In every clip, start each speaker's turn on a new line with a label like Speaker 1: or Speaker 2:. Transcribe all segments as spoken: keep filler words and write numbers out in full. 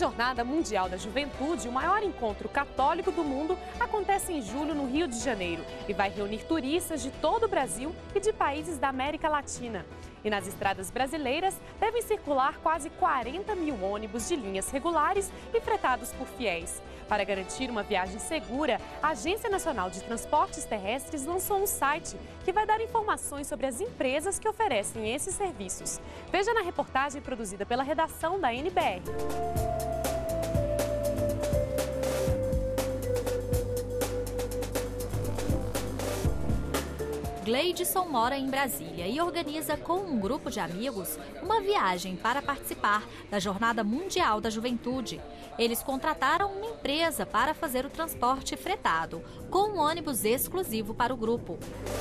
Speaker 1: Jornada Mundial da Juventude, o maior encontro católico do mundo, acontece em julho no Rio de Janeiro e vai reunir turistas de todo o Brasil e de países da América Latina. E nas estradas brasileiras devem circular quase quarenta mil ônibus de linhas regulares e fretados por fiéis. Para garantir uma viagem segura, a Agência Nacional de Transportes Terrestres lançou um site que vai dar informações sobre as empresas que oferecem esses serviços. Veja na reportagem produzida pela redação da N B R.
Speaker 2: Gleidson mora em Brasília e organiza com um grupo de amigos uma viagem para participar da Jornada Mundial da Juventude. Eles contrataram uma empresa para fazer o transporte fretado, com um ônibus exclusivo para o grupo.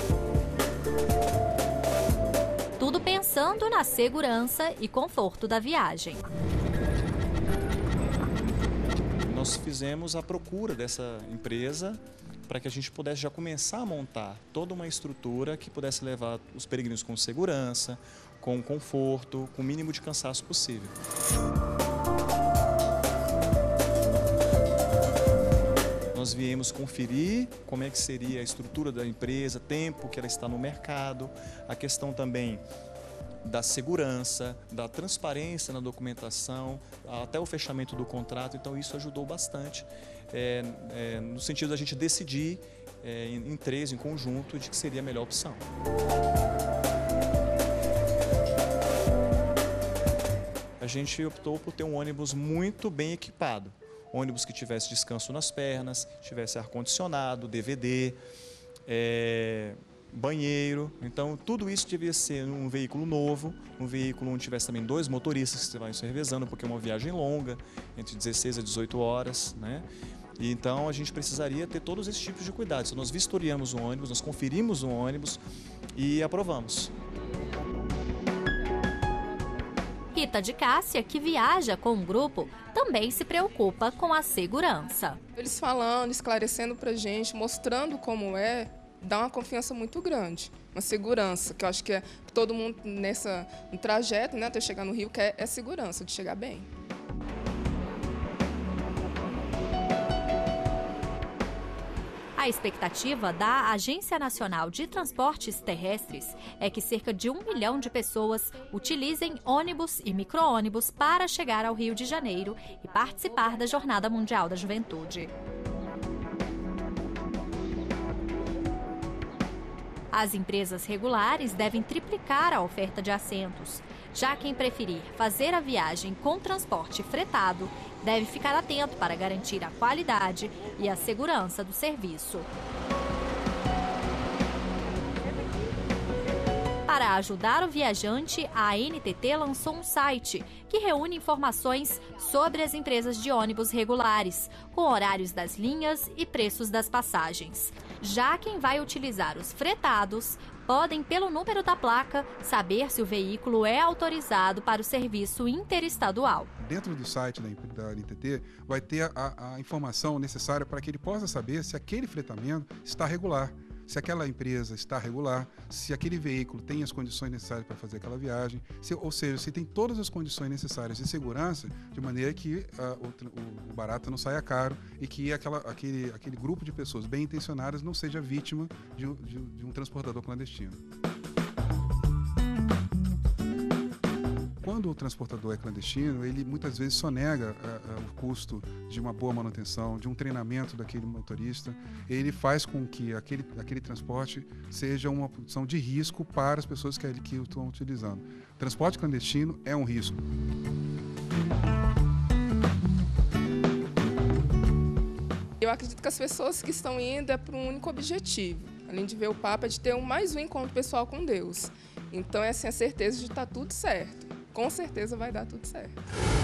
Speaker 2: Tudo pensando na segurança e conforto da viagem.
Speaker 3: Nós fizemos a procura dessa empresa para que a gente pudesse já começar a montar toda uma estrutura que pudesse levar os peregrinos com segurança, com conforto, com o mínimo de cansaço possível. Nós viemos conferir como é que seria a estrutura da empresa, tempo que ela está no mercado, a questão também da segurança, da transparência na documentação, até o fechamento do contrato. Então isso ajudou bastante é, é, no sentido da gente decidir é, em, em três, em conjunto, de que seria a melhor opção. A gente optou por ter um ônibus muito bem equipado, ônibus que tivesse descanso nas pernas, tivesse ar-condicionado, D V D, é, banheiro. Então tudo isso devia ser um veículo novo, um veículo onde tivesse também dois motoristas que vão se revezando, porque é uma viagem longa, entre dezesseis a dezoito horas, né? E então a gente precisaria ter todos esses tipos de cuidados. Nós vistoriamos o ônibus, nós conferimos o ônibus e aprovamos.
Speaker 2: Rita de Cássia, que viaja com o grupo, também se preocupa com a segurança.
Speaker 4: Eles falando, esclarecendo pra gente, mostrando como é, dá uma confiança muito grande, uma segurança, que eu acho que é todo mundo nessa, no trajeto, né, até chegar no Rio, quer é segurança, de chegar bem.
Speaker 2: A expectativa da Agência Nacional de Transportes Terrestres é que cerca de um milhão de pessoas utilizem ônibus e micro-ônibus para chegar ao Rio de Janeiro e participar da Jornada Mundial da Juventude. As empresas regulares devem triplicar a oferta de assentos. Já quem preferir fazer a viagem com transporte fretado deve ficar atento para garantir a qualidade e a segurança do serviço. Para ajudar o viajante, a A N T T lançou um site que reúne informações sobre as empresas de ônibus regulares, com horários das linhas e preços das passagens. Já quem vai utilizar os fretados podem, pelo número da placa, saber se o veículo é autorizado para o serviço interestadual.
Speaker 5: Dentro do site da A N T T vai ter a, a informação necessária para que ele possa saber se aquele fretamento está regular, se aquela empresa está regular, se aquele veículo tem as condições necessárias para fazer aquela viagem, se, ou seja, se tem todas as condições necessárias de segurança, de maneira que uh, o, o barato não saia caro e que aquela, aquele, aquele grupo de pessoas bem intencionadas não seja vítima de, de, de um transportador clandestino. Quando o transportador é clandestino, ele muitas vezes sonega uh, uh, o custo de uma boa manutenção, de um treinamento daquele motorista. Ele faz com que aquele, aquele transporte seja uma opção de risco para as pessoas que, que o estão utilizando. Transporte clandestino é um risco.
Speaker 4: Eu acredito que as pessoas que estão indo é para um único objetivo, além de ver o Papa, é de ter um, mais um encontro pessoal com Deus. Então é assim, a certeza de estar tudo certo. Com certeza vai dar tudo certo.